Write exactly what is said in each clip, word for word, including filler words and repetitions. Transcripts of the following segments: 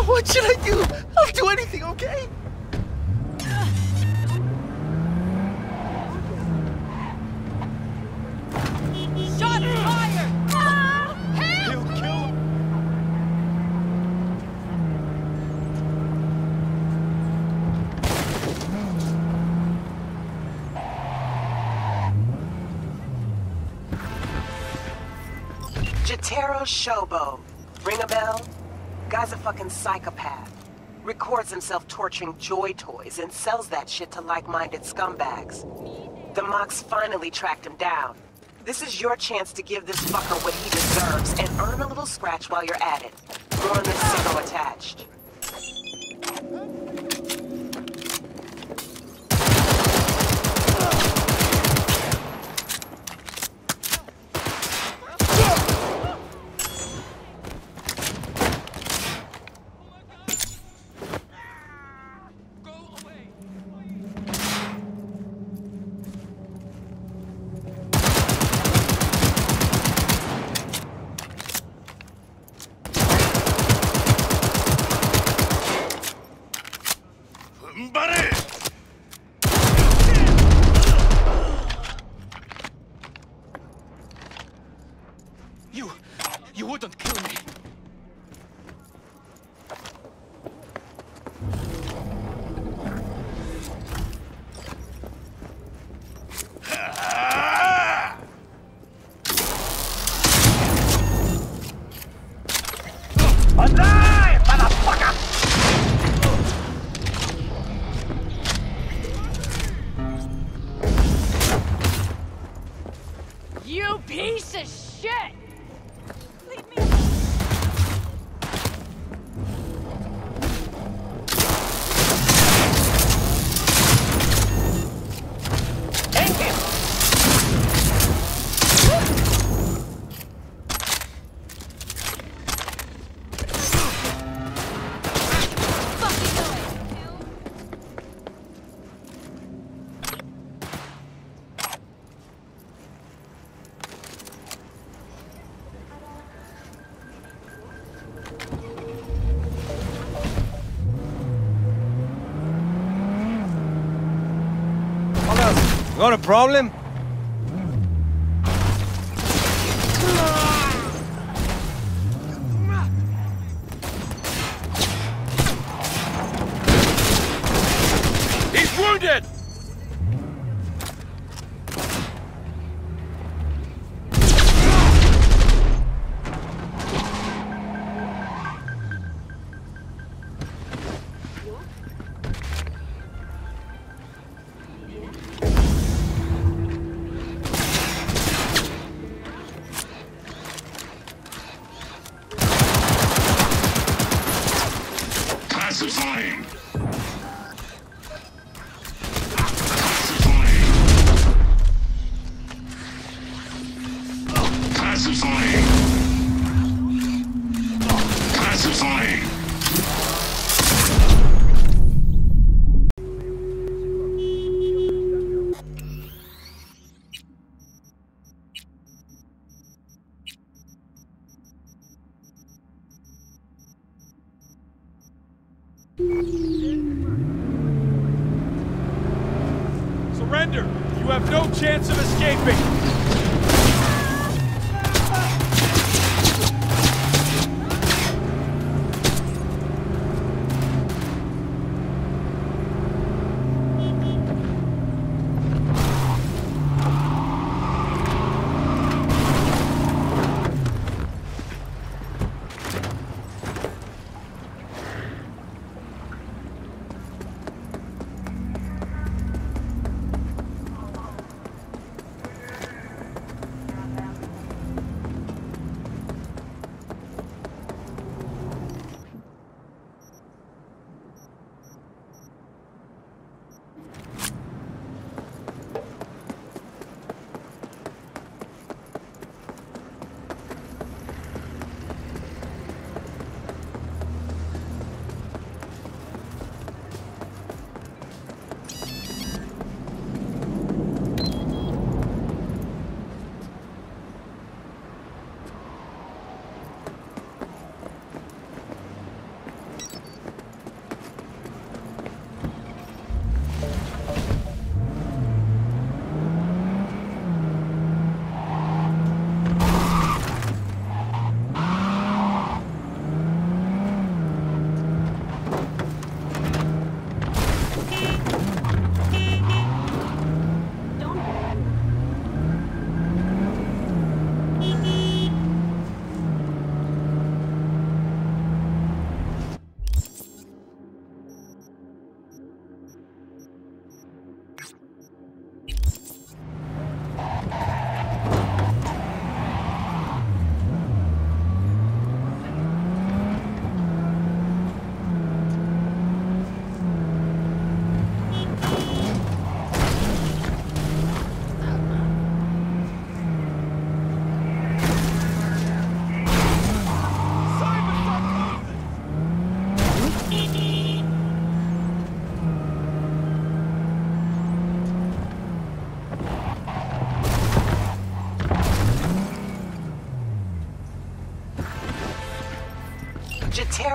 What should I do? I'll do anything, okay? Shot fired! Ah! Help! He'll kill him. Jotaro Shobo. Ring a bell? Guy's a fucking psychopath. Records himself torturing Joy Toys and sells that shit to like-minded scumbags. The Mox finally tracked him down. This is your chance to give this fucker what he deserves and earn a little scratch while you're at it. More on this sicko attached. You... you wouldn't kill me. Alive, motherfucker! You piece of shit! Leave me Take him! Got a problem? He's wounded! Pacifying! Pacifying! Pacifying! Surrender! You have no chance of escaping!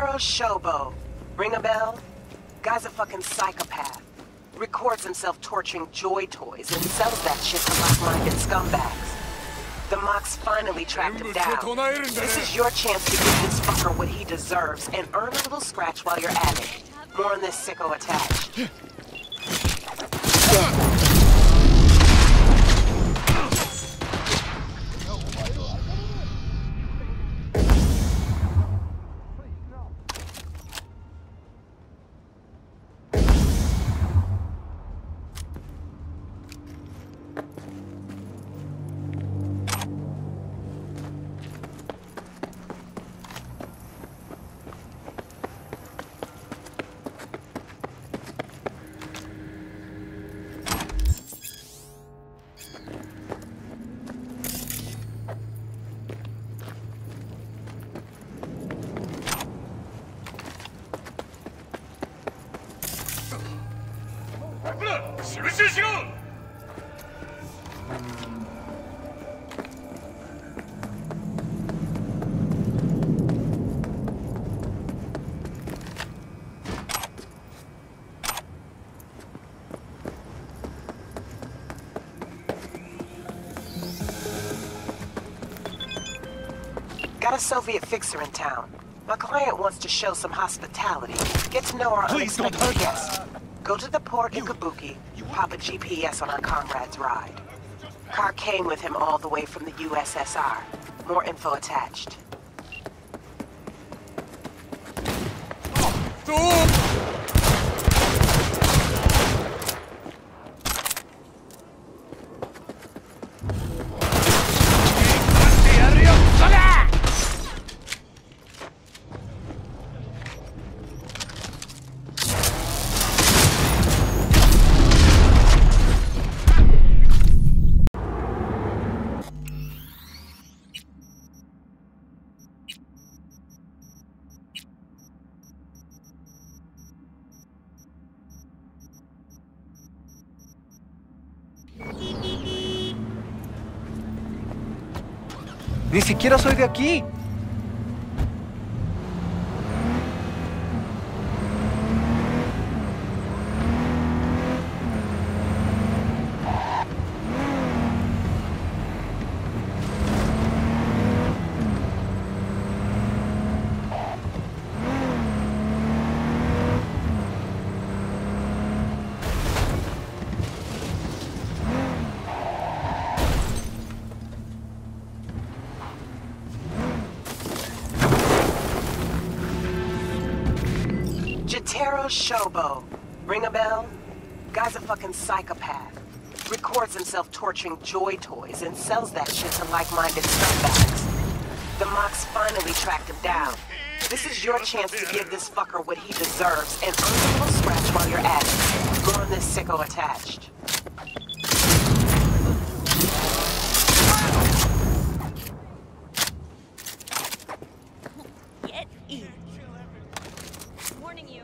Jotaro Shobo. Ring a bell? Guy's a fucking psychopath. Records himself torching Joy Toys and sells that shit to like-minded scumbags. The Mox finally tracked him down. This is your chance to give this fucker what he deserves and earn a little scratch while you're at it. More on this sicko attached. Got a Soviet fixer in town. My client wants to show some hospitality. Get to know our Please don't unexpected hurt us. guest. Go to the port in Kabuki, pop a G P S on our comrade's ride. Car came with him all the way from the U S S R. More info attached. Ni siquiera soy de aquí. Jotaro Shobo. Ring a bell? Guy's a fucking psychopath. Records himself torching Joy Toys and sells that shit to like-minded scumbags. The Mox finally tracked him down. This is your chance to give this fucker what he deserves and earn a little scratch while you're at it. More on this sicko attached. Get in. Warning you.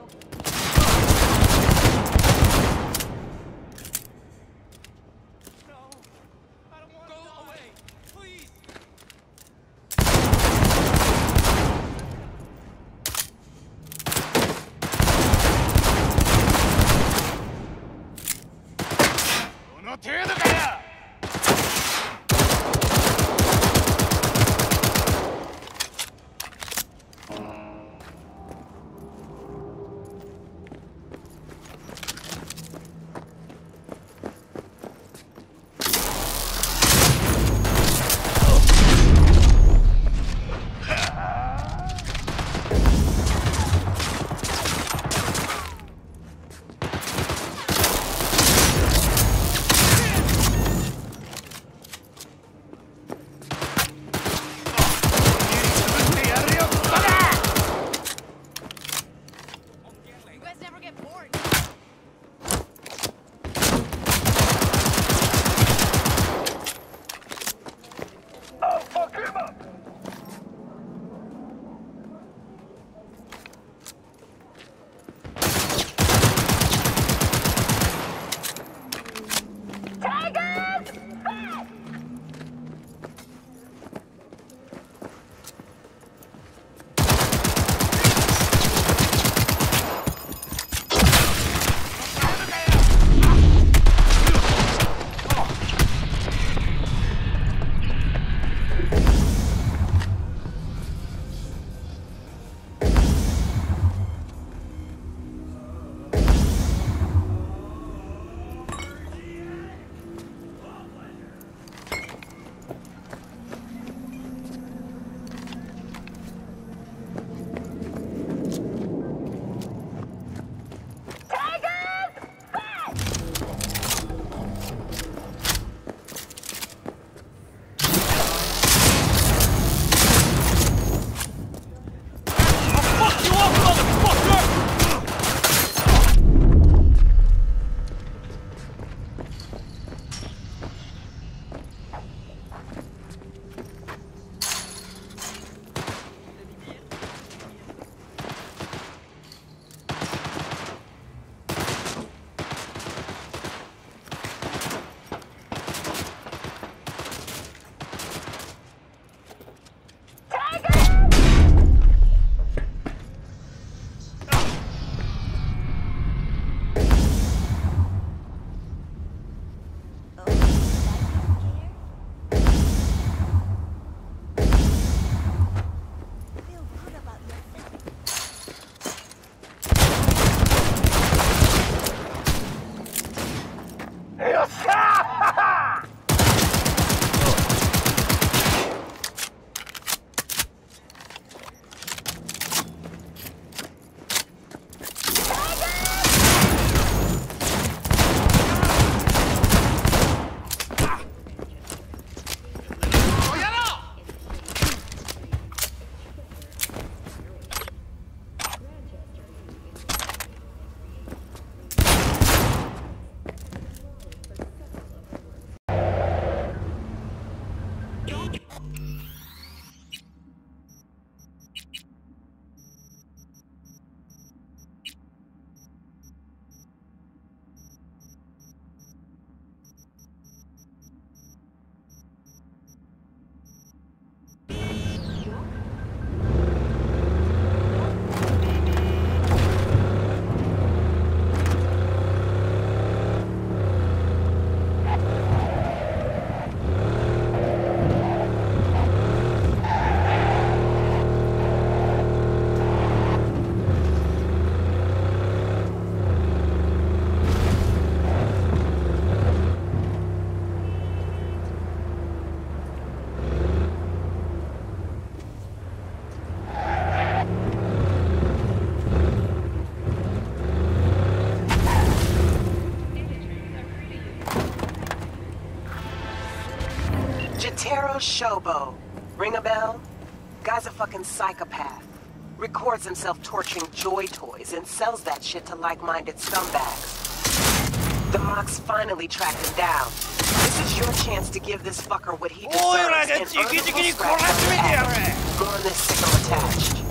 Taro Shobo. Ring a bell? Guy's a fucking psychopath. Records himself torturing Joy Toys and sells that shit to like-minded scumbags. The Mox finally tracked him down. This is your chance to give this fucker what he deserves. Oi, and ragazzi, earn a che ti full chiedi scratch on coraggio your di ass. dire? More on this signal attached.